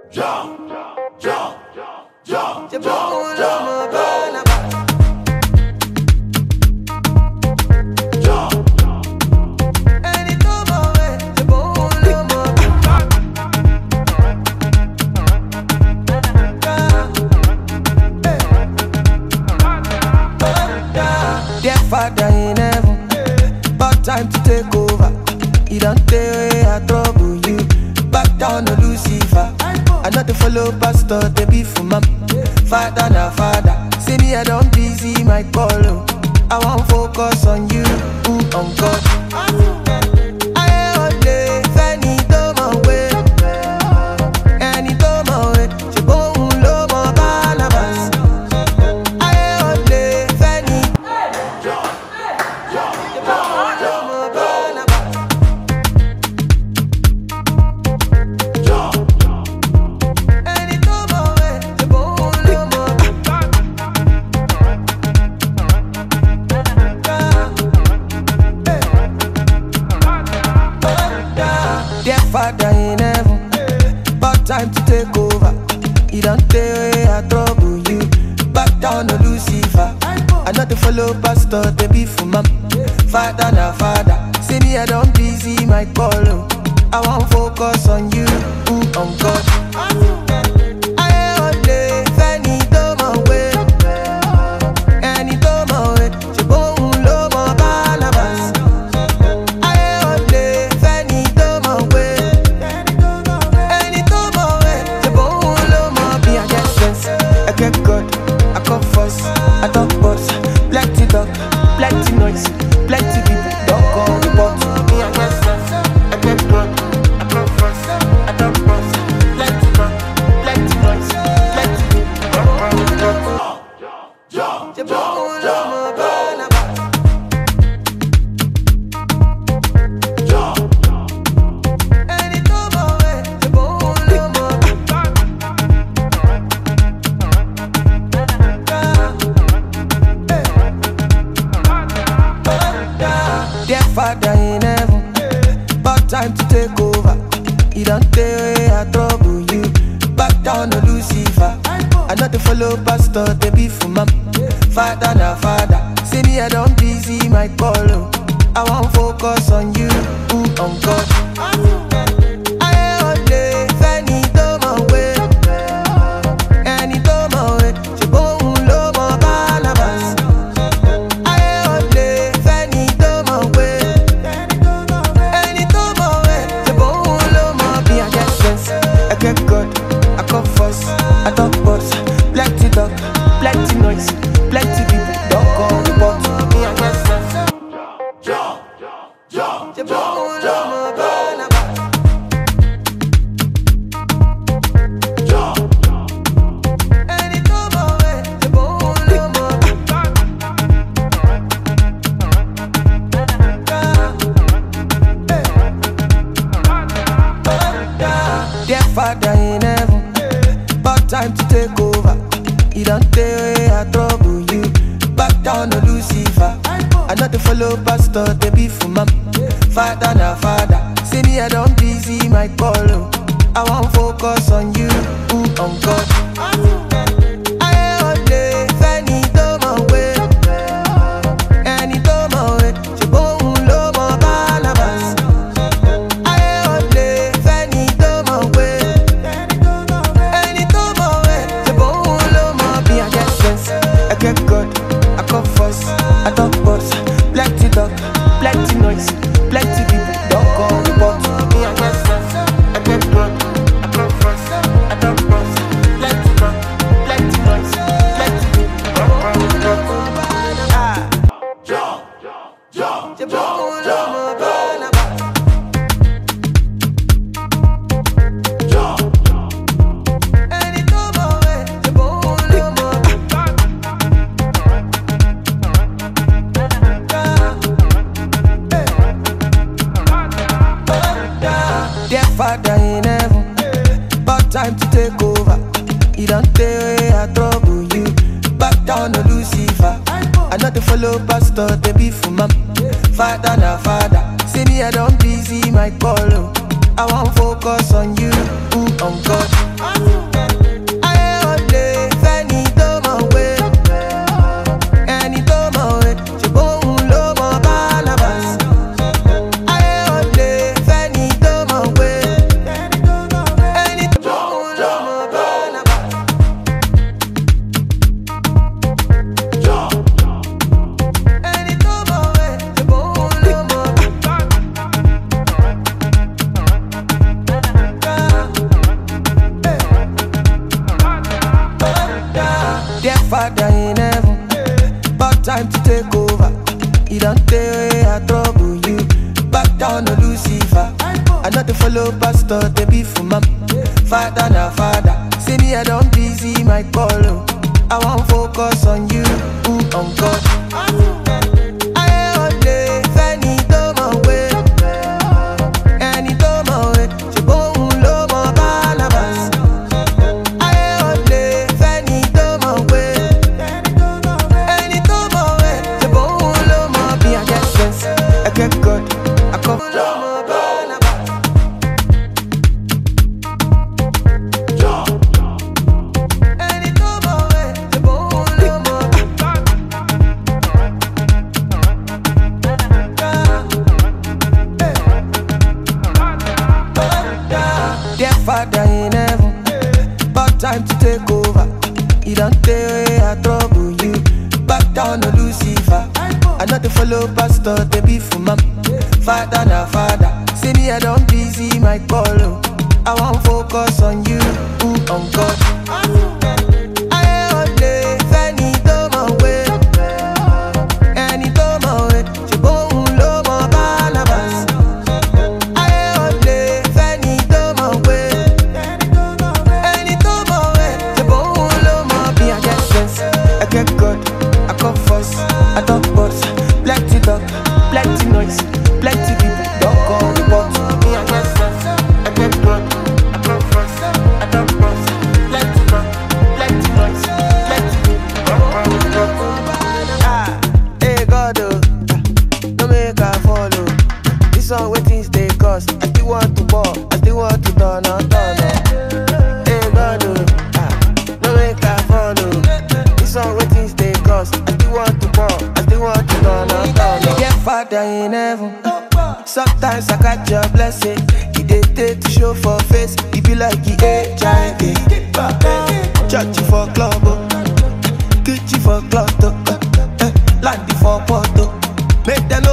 Jump, jump, jump, jump, Dear Father in heaven, about time to take over. You don't tell away I trouble you. Back down to Lucifer. I not to follow pastor, they be for my father na father. See me I don't busy my call. I won't focus on you, on God. Dear Father in heaven, about time to take over. You don't tell away I trouble you. Back down to Lucifer. I not to follow pastor, they be for my father na father. See me I don't busy my call. I won't focus on you, on God. I talk boss, plenty talk, plenty noise, plenty people don't call the boss. Me I get sense, I get good, I come first. I talk boss, plenty talk, plenty noise, plenty people don't call the boss. jump, jump, jump, Dear Father in heaven, about time to take over. You don't tell away I trouble you. Back down to Lucifer. I not to follow pastor, they be for my father na father. See me I don't busy my call. I won't focus on you, on God. I talk boss, plenty talk, plenty noise, plenty people don't call the boss. Me I get sense. jump, jump, jump, jump, Dear Father in heaven, about time to take over. You don't tell away I trouble you. Back down to Lucifer. I not to follow pastor, they be for my father na father. See me I don't busy my call. I won't focus on you, on God. I talk boss, plenty talk, plenty noise, plenty people don't call the boss. Me I get sense, I get good, I come first. I talk boss, plenty talk, plenty noise, plenty people don't call the boss. jump, jump, jump, jump. Dear Father in heaven, about time to take over. You don't tell away I trouble you. Back down to Lucifer. I not to follow pastor, they be for my father na father. See me I don't busy my call. I won't focus on you, on God. I not to follow pastor, they be for mom. Father na father, see me I don't busy my call. I won't focus on you, on God. I only Fanny to my way, any to my way. She won't love my Barnabas. I only Fanny to my way, any to my way. She won't love my be a get sense. I get good, I come love my Barnabas. Any to my way, she won't love my. Dear Father in heaven, about time to take over. You don't tell way I trouble you. Back down to Lucifer. I not to follow pastor, they be for mom. Father na father, see me I don't busy my call. I won't focus on you, on God. I only Fanny to my way, any to my way. She won't love my Barnabas. I only Fanny to my way, any to my way. She won't love my be a get sense. I get good, I come first, I talk boss. Plenty talk, plenty noise, plenty people don't call report. Me a get sense, I get good, I come first, I talk boss. Plenty talk, plenty noise, plenty people don't call report. Ah, hey God, no make I follow. This one where things they cost. I still want to ball, I still want to turn on. Hey God, no make I follow. This one where things they cost. I still want to ball, I still want to turn on. Yeah, Father in heaven. Sometimes I catch your blessing. He did take to show for face. He be like he HIV. Church for club, kitchen for club, land for photo. Make them